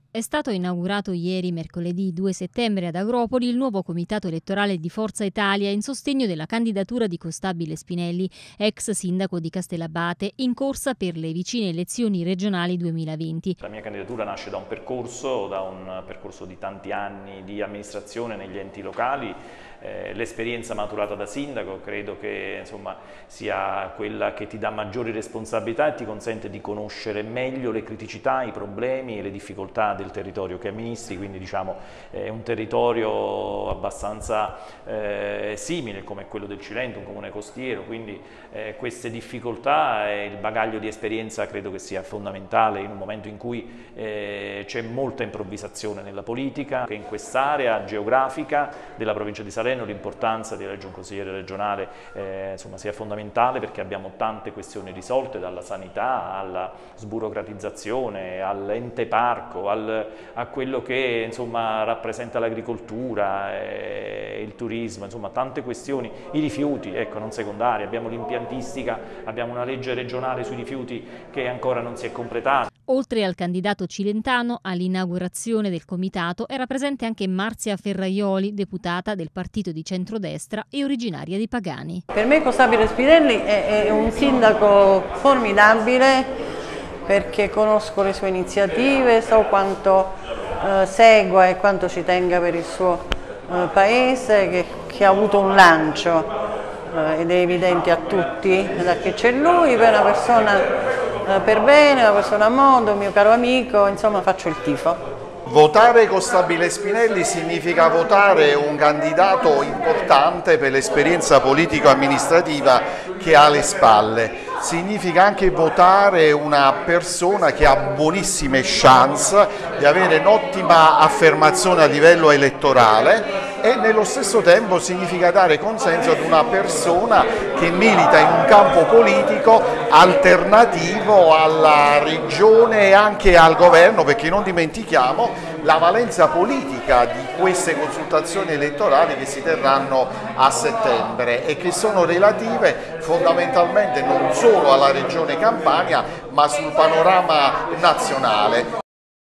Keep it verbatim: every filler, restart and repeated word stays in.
È stato inaugurato ieri, mercoledì due settembre, ad Agropoli il nuovo comitato elettorale di Forza Italia in sostegno della candidatura di Costabile Spinelli, ex sindaco di Castellabate, in corsa per le vicine elezioni regionali duemilaventi. La mia candidatura nasce da un percorso, da un percorso di tanti anni di amministrazione negli enti locali. Eh, l'esperienza maturata da sindaco credo che insomma, sia quella che ti dà maggiori responsabilità e ti consente di conoscere meglio le criticità, i problemi e le difficoltà del territorio che amministri, quindi diciamo è un territorio abbastanza eh, simile come quello del Cilento, un comune costiero, quindi eh, queste difficoltà e il bagaglio di esperienza credo che sia fondamentale in un momento in cui eh, c'è molta improvvisazione nella politica, che in quest'area geografica della provincia di Salerno l'importanza di eleggere un consigliere regionale eh, insomma, sia fondamentale, perché abbiamo tante questioni risolte, dalla sanità alla sburocratizzazione, all'ente parco, al, a quello che insomma, rappresenta l'agricoltura, eh, il turismo, insomma tante questioni, i rifiuti, ecco, non secondari, abbiamo l'impiantistica, abbiamo una legge regionale sui rifiuti che ancora non si è completata. Oltre al candidato cilentano, all'inaugurazione del comitato era presente anche Marzia Ferraioli, deputata del partito di centrodestra e originaria di Pagani. Per me Costabile Spinelli è, è un sindaco formidabile, perché conosco le sue iniziative, so quanto eh, segua e quanto ci tenga per il suo eh, paese, che, che ha avuto un lancio eh, ed è evidente a tutti da che c'è lui, per una persona per bene, una persona a modo, un mio caro amico, insomma faccio il tifo. Votare Costabile Spinelli significa votare un candidato importante per l'esperienza politico-amministrativa che ha alle spalle. Significa anche votare una persona che ha buonissime chance di avere un'ottima affermazione a livello elettorale, e nello stesso tempo significa dare consenso ad una persona che milita in un campo politico alternativo alla regione e anche al governo, perché non dimentichiamo la valenza politica di queste consultazioni elettorali che si terranno a settembre e che sono relative fondamentalmente non solo alla regione Campania ma sul panorama nazionale.